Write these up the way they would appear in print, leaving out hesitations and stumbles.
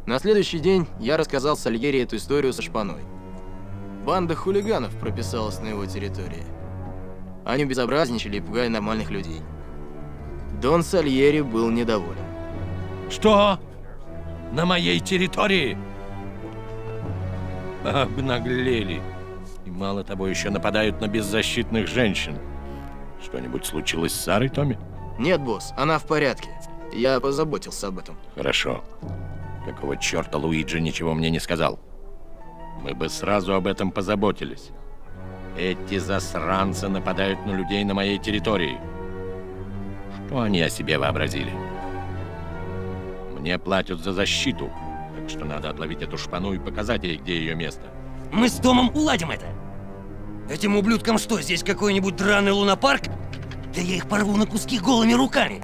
На следующий день я рассказал Сальери эту историю со шпаной. Банда хулиганов прописалась на его территории. Они безобразничали и пугали нормальных людей. Дон Сальери был недоволен. Что? На моей территории? Обнаглели. И мало того, еще нападают на беззащитных женщин. Что-нибудь случилось с Сарой, Томми? Нет, босс, она в порядке. Я позаботился об этом. Хорошо. Какого черта Луиджи ничего мне не сказал? Мы бы сразу об этом позаботились. Эти засранцы нападают на людей на моей территории. Что они о себе вообразили? Мне платят за защиту, так что надо отловить эту шпану и показать ей, где ее место. Мы с Томом уладим это. Этим ублюдкам что, здесь какой-нибудь драный лунопарк? Да я их порву на куски голыми руками.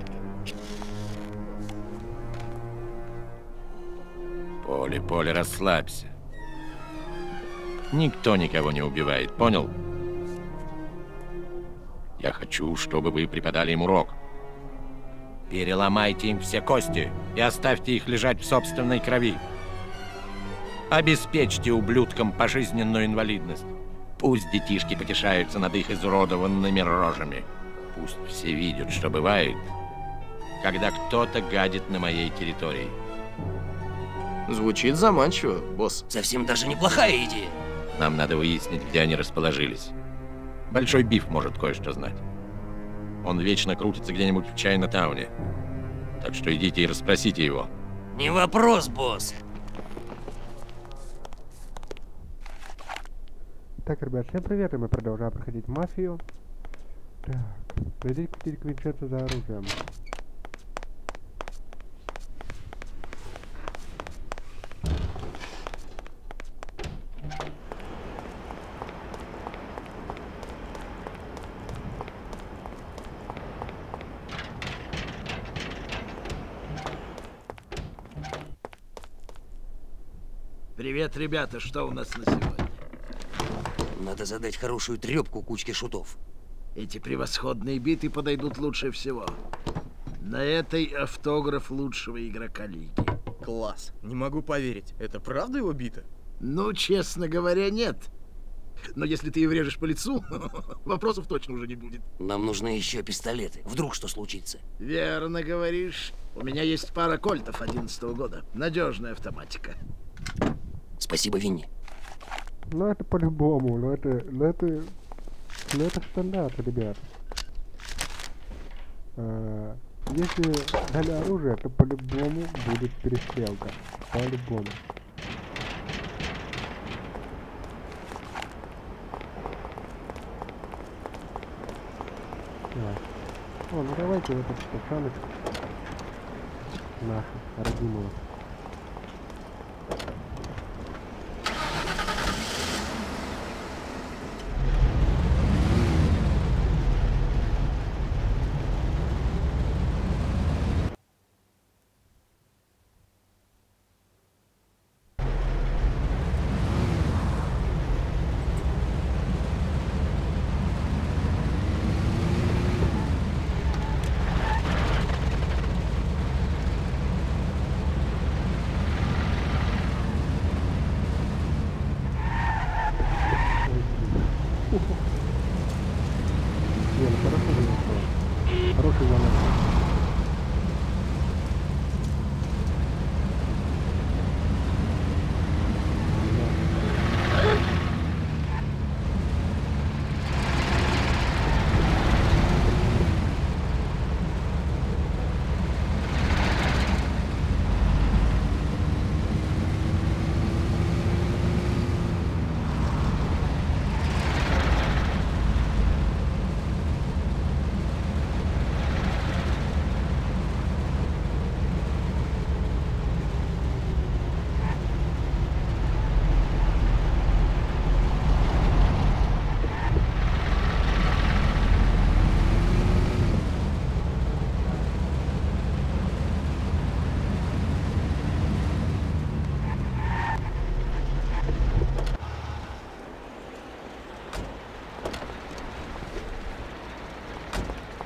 Поле, расслабься. Никто никого не убивает, понял? Я хочу, чтобы вы преподали им урок. Переломайте им все кости и оставьте их лежать в собственной крови. Обеспечьте ублюдкам пожизненную инвалидность. Пусть детишки потешаются над их изуродованными рожами. Пусть все видят, что бывает, когда кто-то гадит на моей территории. Звучит заманчиво, босс. Совсем даже неплохая идея. Нам надо выяснить, где они расположились. Большой Биф может кое-что знать. Он вечно крутится где-нибудь в Чайна-тауне. Так что идите и расспросите его. Не вопрос, босс. Так, ребят, всем привет, и мы продолжаем проходить мафию. Так, найдите к Винченцо за оружием. Привет, ребята, что у нас на сегодня? Надо задать хорошую трепку кучке шутов. Эти превосходные биты подойдут лучше всего. На этой автограф лучшего игрока лиги. Класс. Не могу поверить. Это правда его бита? Ну, честно говоря, нет. Но если ты и врежешь по лицу, вопросов точно уже не будет. Нам нужны еще пистолеты. Вдруг что случится. Верно говоришь. У меня есть пара кольтов 11-го года. Надежная автоматика. Спасибо, Винни. Ну это по-любому, но это стандарт, ребят. Если дали оружие, то по-любому будет перестрелка. По-любому. О, ну давайте вот этот пацаночек нашу родимую. Хороший звонок.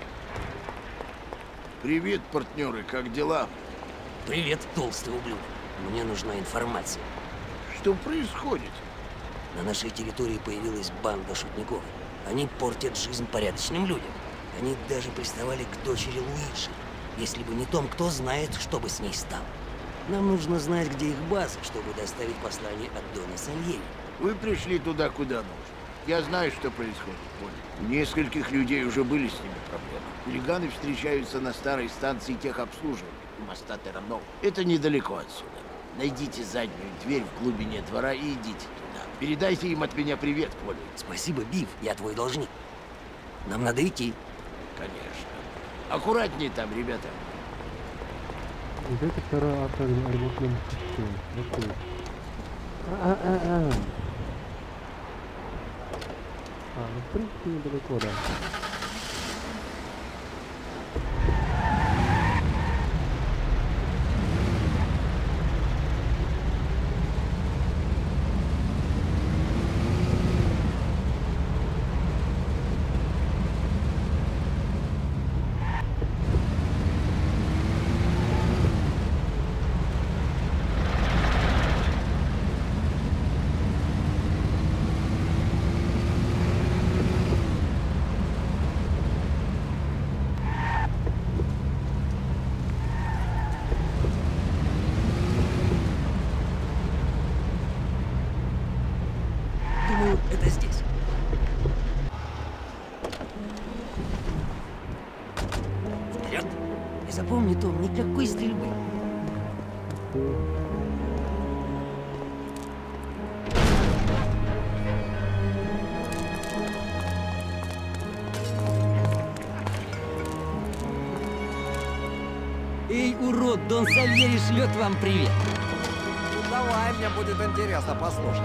Привет, партнеры, как дела? Привет, толстый ублюдок. Мне нужна информация. Что происходит? На нашей территории появилась банда шутников. Они портят жизнь порядочным людям. Они даже приставали к дочери Луиджи. Если бы не Том, кто знает, что бы с ней стало. Нам нужно знать, где их база, чтобы доставить послание от Дона Сальери. Вы пришли туда, куда нужно. Я знаю, что происходит, Полли. У нескольких людей уже были с ними проблемы. Хулиганы встречаются на старой станции техобслуживания у моста Терранов. Это недалеко отсюда. Найдите заднюю дверь в глубине двора и идите туда. Передайте им от меня привет, Полли. Спасибо, Биф, я твой должник. Нам надо идти. Конечно. Аккуратнее там, ребята. Вот это второй авторемонтный систем. Окей. Ну в принципе недалеко, да. Думаю, это здесь. Вперед! И запомни, Том, никакой стрельбы. Эй, урод, Дон Сальери шлет вам привет. Давай, мне будет интересно послушать.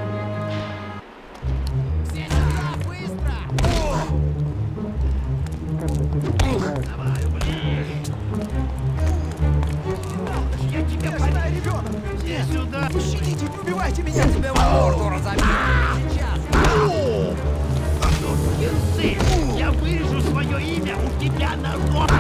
Пощадите, не убивайте меня, тебе в морду разобью! Сейчас! Сын, я вырежу свое имя у тебя на рот!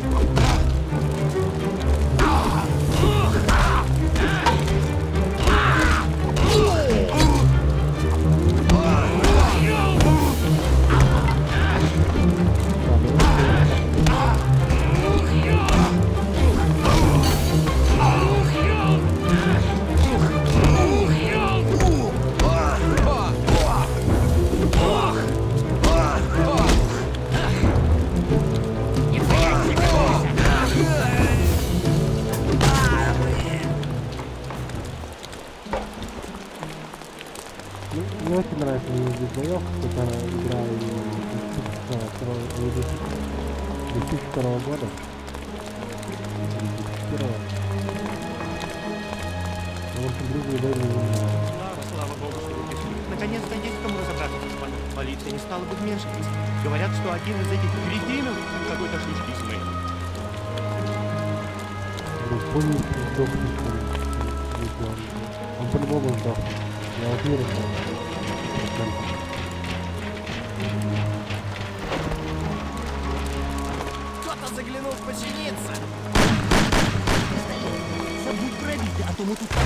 Мне очень нравится здесь боёвка, когда игра 2002 года. 2001. В общем, близкие войны. Слава богу, что вы пришли. Наконец-то есть кому разобраться, господа. Полиция не стала бы вмешиваться. Говорят, что один из этих кретинов какой-то шлюшки смыл. Помните, сдохнет. Он по-любому сдохнет. Я уверен, что Кто-то заглянул починиться! Забудь пробить, а то мы тут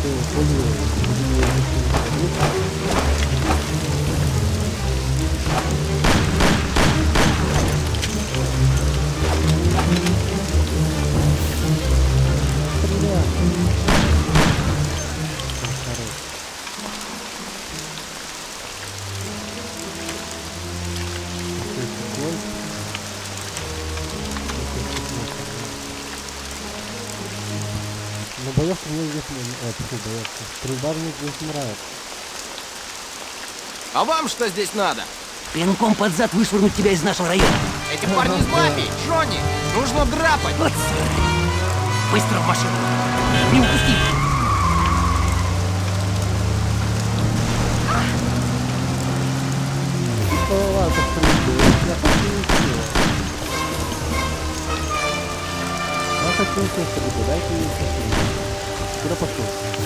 Но боевка мне здесь боевка. Стрельба мне здесь нравится. А вам что здесь надо? Пинком под зад вышвырнуть тебя из нашего района. Эти парни из мафии! Джонни! Нужно драпать! Вот сраный. Быстро в машину. Не упусти. Ладно, я хочу все стрельбу, дайте мне все стрельбу. Куда пошел?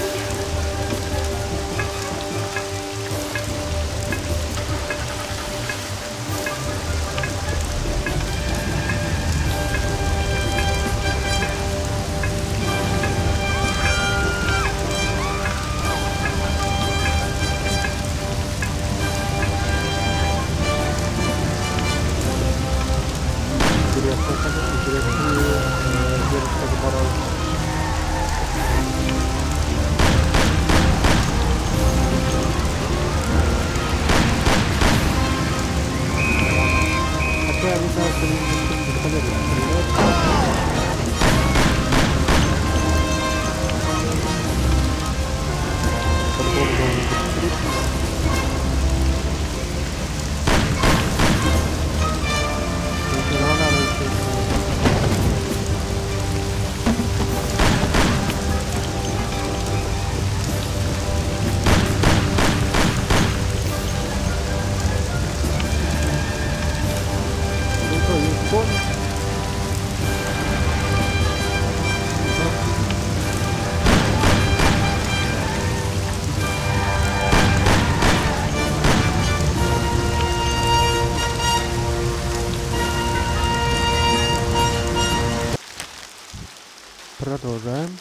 Продолжаем.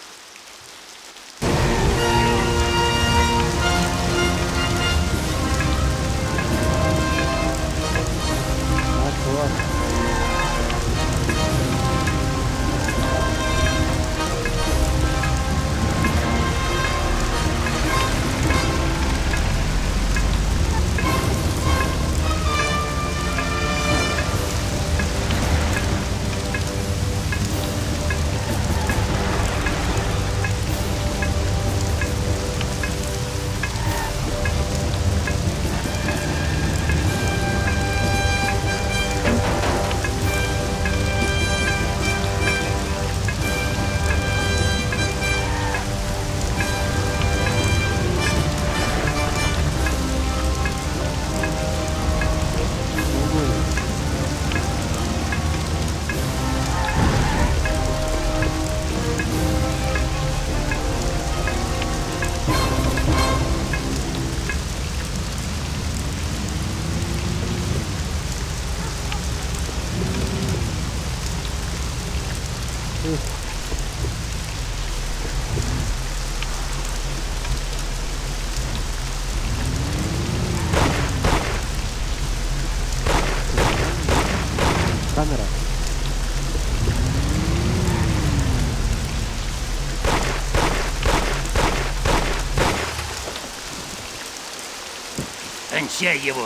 Камера. Кончай его.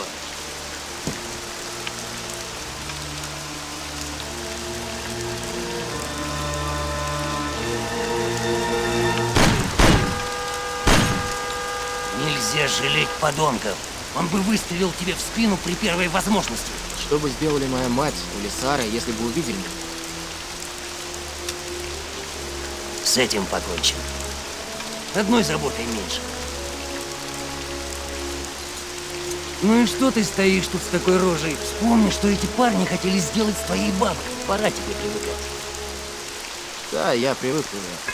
Нельзя жалеть подонков. Он бы выстрелил тебе в спину при первой возможности. Что бы сделали моя мать или Сара, если бы увидели меня? С этим покончим. Одной заботой меньше. Ну и что ты стоишь тут с такой рожей? Вспомни, что эти парни хотели сделать с твоей бабкой. Пора тебе привыкать. Да, я привык уже.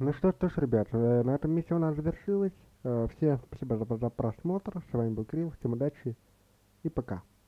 Ну что ж, ребят, на этом миссия у нас завершилась. Всем спасибо за просмотр. С вами был Кирилл. Всем удачи и пока.